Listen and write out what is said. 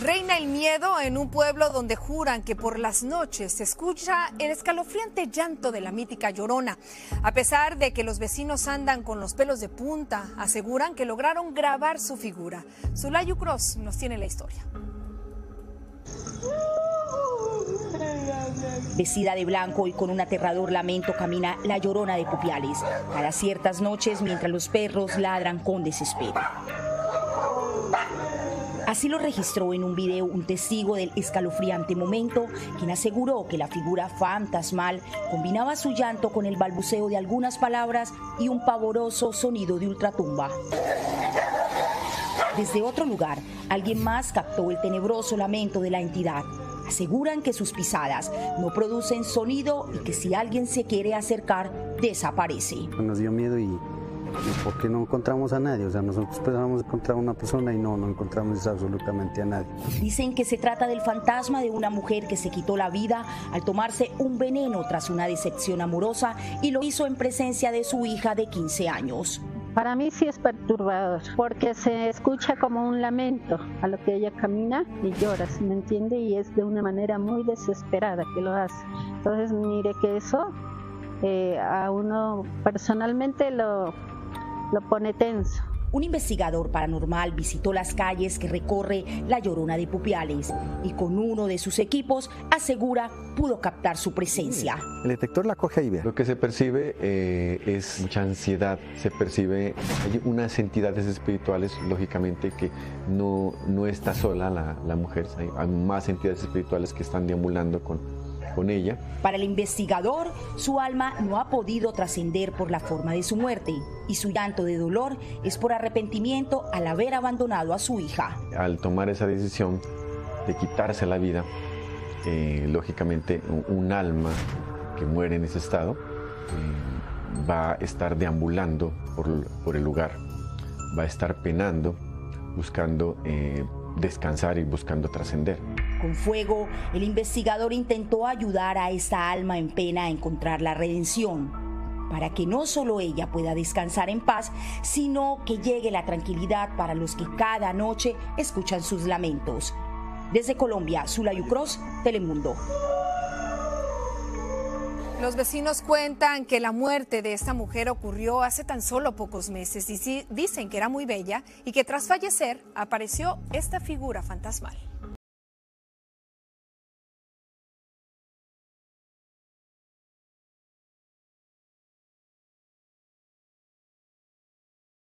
Reina el miedo en un pueblo donde juran que por las noches se escucha el escalofriante llanto de la mítica Llorona. A pesar de que los vecinos andan con los pelos de punta, aseguran que lograron grabar su figura. Zulayu Cross nos tiene la historia. Vestida de blanco y con un aterrador lamento camina la Llorona de Pupiales, cada ciertas noches mientras los perros ladran con desespero. Así lo registró en un video un testigo del escalofriante momento, quien aseguró que la figura fantasmal combinaba su llanto con el balbuceo de algunas palabras y un pavoroso sonido de ultratumba. Desde otro lugar, alguien más captó el tenebroso lamento de la entidad. Aseguran que sus pisadas no producen sonido y que si alguien se quiere acercar, desaparece. Nos dio miedo y porque no encontramos a nadie, o sea, nosotros pensábamos encontrar a una persona y no encontramos absolutamente a nadie. Dicen que se trata del fantasma de una mujer que se quitó la vida al tomarse un veneno tras una decepción amorosa y lo hizo en presencia de su hija de 15 años. Para mí sí es perturbador, porque se escucha como un lamento a lo que ella camina y llora, ¿sí me entiende? Y es de una manera muy desesperada que lo hace. Entonces mire que eso a uno personalmente lo pone tenso. Un investigador paranormal visitó las calles que recorre la Llorona de Pupiales y con uno de sus equipos asegura pudo captar su presencia. El detector la coge ahí, vea. Lo que se percibe es mucha ansiedad, se percibe, hay unas entidades espirituales, lógicamente, que no está sola la mujer, hay más entidades espirituales que están deambulando con ella. Para el investigador, su alma no ha podido trascender por la forma de su muerte y su llanto de dolor es por arrepentimiento al haber abandonado a su hija. Al tomar esa decisión de quitarse la vida, lógicamente un alma que muere en ese estado va a estar deambulando por el lugar, va a estar penando, buscando descansar y buscando trascender. Con fuego, el investigador intentó ayudar a esta alma en pena a encontrar la redención, para que no solo ella pueda descansar en paz, sino que llegue la tranquilidad para los que cada noche escuchan sus lamentos. Desde Colombia, Zulayu Cross, Telemundo. Los vecinos cuentan que la muerte de esta mujer ocurrió hace tan solo pocos meses y dicen que era muy bella y que tras fallecer apareció esta figura fantasmal.